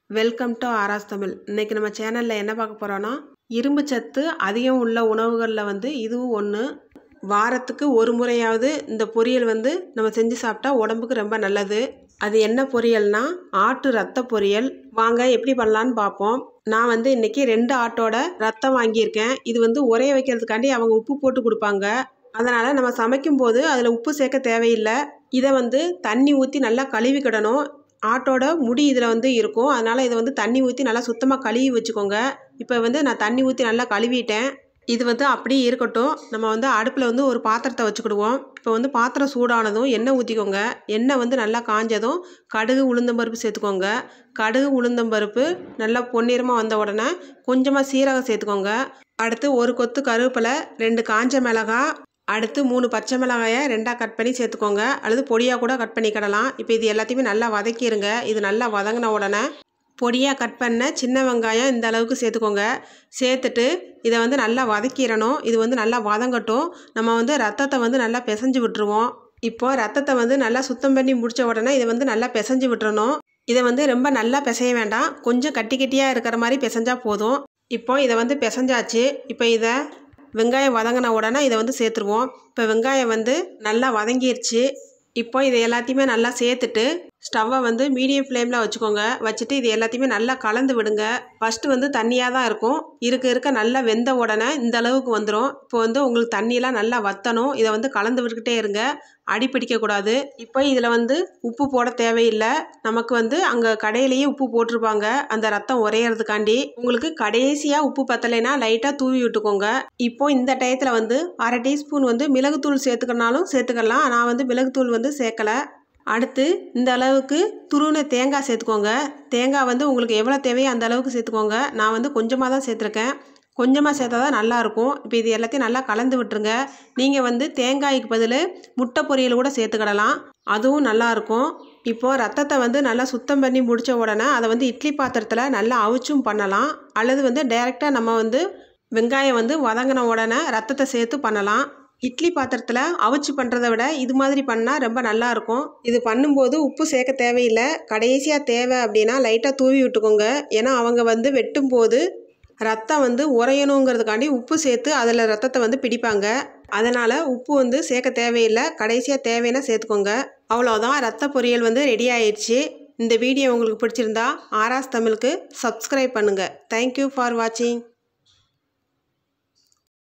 Welcome to ஆராஸ் Tamil. இன்னைக்கு நம்ம சேனலில் என்ன பார்க்க போகிறோன்னா, இரும்பு சத்து அதிகம் உள்ள உணவுகளில் இதுவும் ஒன்று. வாரத்துக்கு ஒரு முறையாவது இந்த பொரியல் நம்ம செஞ்சு சாப்பிட்டா உடம்புக்கு ரொம்ப நல்லது. அது என்ன பொரியல்னா, ஆட்டு ரத்த பொரியல். வாங்க எப்படி பண்ணலான்னு பார்ப்போம். நான் இன்னைக்கு 2 ஆட்டோட ரத்தம் வாங்கியிருக்கேன். இது உரைய வைக்கிறதுக்காண்டி அவங்க உப்பு போட்டு கொடுப்பாங்க. அதனால் நம்ம சமைக்கும் போது அதில் உப்பு சேர்க்க தேவையில்லை. இதை தண்ணி ஊற்றி நல்லா கழுவிக்கிடணும். ஆட்டோட முடி இதில் இருக்கும். அதனால் இதை தண்ணி ஊற்றி நல்லா சுத்தமாக கழுவி வச்சுக்கோங்க. இப்போ நான் தண்ணி ஊற்றி நல்லா கழுவிட்டேன். இது அப்படியே இருக்கட்டும். நம்ம அடுப்பில் ஒரு பாத்திரத்தை வச்சுக்கிடுவோம். இப்போ பாத்திரம் சூடானதும் எண்ணெய் ஊற்றிக்கோங்க. எண்ணெய் நல்லா காஞ்சதும் கடுகு உளுந்தம்பருப்பு சேர்த்துக்கோங்க. கடுகு உளுந்தம்பருப்பு நல்லா பொன்னிறமாக வந்த உடனே கொஞ்சமாக சீரகம் சேர்த்துக்கோங்க. அடுத்து ஒரு கொத்து கருவேப்பிலை, 2 காஞ்ச மிளகாய், அடுத்து 3 பச்சை மிளகாயை 2ஆக கட் பண்ணி சேர்த்துக்கோங்க. அல்லது பொடியாக கூட கட் பண்ணிக்கிடலாம். இப்போ இது எல்லாத்தையுமே நல்லா வதக்கிடுங்க. இது நல்லா வதங்கின உடனே பொடியாக கட் பண்ண சின்ன வெங்காயம் இந்த அளவுக்கு சேர்த்துக்கோங்க. சேர்த்துட்டு இதை நல்லா வதக்கிடணும். இது நல்லா வதங்கட்டும். நம்ம ரத்தத்தை நல்லா பிசைஞ்சு விட்டுருவோம். இப்போது ரத்தத்தை நல்லா சுத்தம் பண்ணி முடித்த உடனே இதை நல்லா பிசைஞ்சு விட்டுறணும். இதை ரொம்ப நல்லா பிசைய வேண்டாம். கொஞ்சம் கட்டி கட்டியாக இருக்கிற மாதிரி பிசைஞ்சா போதும். இப்போ இதை பிசைஞ்சாச்சு. இப்போ இதை வெங்காயம் வதங்கின உடனே இதை சேர்த்துருவோம். இப்போ வெங்காயம் நல்லா வதங்கிருச்சு. இப்போ இதை எல்லாத்தையுமே நல்லா சேர்த்துட்டு ஸ்டவ்வை மீடியம் ஃப்ளேமில் வச்சுக்கோங்க. வச்சுட்டு இது எல்லாத்தையுமே நல்லா கலந்து விடுங்க. ஃபஸ்ட்டு தண்ணியாக தான் இருக்கும். இருக்க நல்லா வெந்த உடனே இந்த அளவுக்கு வந்துடும். இப்போ உங்களுக்கு தண்ணியெல்லாம் நல்லா வற்றணும். இதை கலந்து விட்டுக்கிட்டே இருங்க. அடி பிடிக்கக்கூடாது. இப்போ இதில் உப்பு போட தேவையில்லை. நமக்கு அங்கே கடையிலேயே உப்பு போட்டிருப்பாங்க, அந்த ரத்தம் உரையிறதுக்காண்டி. உங்களுக்கு கடைசியாக உப்பு பத்தலைன்னா லைட்டாக தூவி விட்டுக்கோங்க. இப்போ இந்த டயத்தில் 1/2 டீஸ்பூன் மிளகுத்தூள் சேர்த்துக்கனாலும் சேர்த்துக்கலாம். நான் மிளகுத்தூள் சேர்க்கலை. அடுத்து இந்த அளவுக்கு துருவின தேங்காய் சேர்த்துக்கோங்க. தேங்காய் உங்களுக்கு எவ்வளோ தேவையோ அந்த அளவுக்கு சேர்த்துக்கோங்க. நான் கொஞ்சமாக தான் சேர்த்துருக்கேன். கொஞ்சமாக சேர்த்தா தான் நல்லாயிருக்கும். இப்போ இது எல்லாத்தையும் நல்லா கலந்து விட்டுருங்க. நீங்கள் தேங்காய்க்கு பதில் முட்டை பொரியல் கூட சேர்த்துக்கிடலாம். அதுவும் நல்லாயிருக்கும். இப்போது ரத்தத்தை நல்லா சுத்தம் பண்ணி முடித்த உடனே அதை இட்லி பாத்திரத்தில் நல்லா அவிச்சும் பண்ணலாம். அல்லது டைரெக்டாக நம்ம வெங்காயம் வதங்கின உடனே ரத்தத்தை சேர்த்து பண்ணலாம். இட்லி பாத்திரத்தில் அவிச்சு பண்ணுறதை விட இது மாதிரி பண்ணால் ரொம்ப நல்லாயிருக்கும். இது பண்ணும்போது உப்பு சேர்க்க தேவையில்லை. கடைசியாக தேவை அப்படின்னா லைட்டாக தூவி விட்டுக்கோங்க. ஏன்னா அவங்க வெட்டும்போது ரத்தம் உரையணுங்கிறதுக்காண்டி உப்பு சேர்த்து அதில் ரத்தத்தை பிடிப்பாங்க. அதனால் உப்பு சேர்க்க தேவையில்லை. கடைசியாக தேவைன்னா சேர்த்துக்கோங்க. அவ்வளோதான், ரத்த பொரியல் ரெடி ஆயிடுச்சு. இந்த வீடியோ உங்களுக்கு பிடிச்சிருந்தா ஆராஸ் தமிழுக்கு சப்ஸ்கிரைப் பண்ணுங்கள். தேங்க்யூ ஃபார் வாட்சிங்.